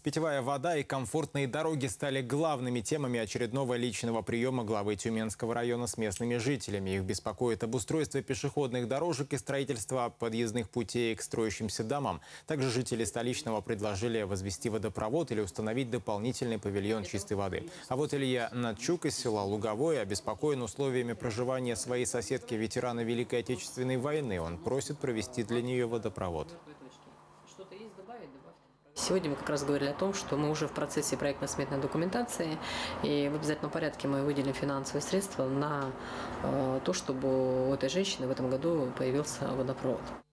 Питьевая вода и комфортные дороги стали главными темами очередного личного приема главы Тюменского района с местными жителями. Их беспокоит обустройство пешеходных дорожек и строительство подъездных путей к строящимся домам. Также жители столичного предложили возвести водопровод или установить дополнительный павильон чистой воды. А вот Илья Надчук из села Луговое обеспокоен условиями проживания своей соседки ветерана Великой Отечественной войны. Он просит провести для нее водопровод. Что-то есть добавить? Сегодня мы как раз говорили о том, что мы уже в процессе проектно-сметной документации, и в обязательном порядке мы выделим финансовые средства на то, чтобы у этой женщины в этом году появился водопровод.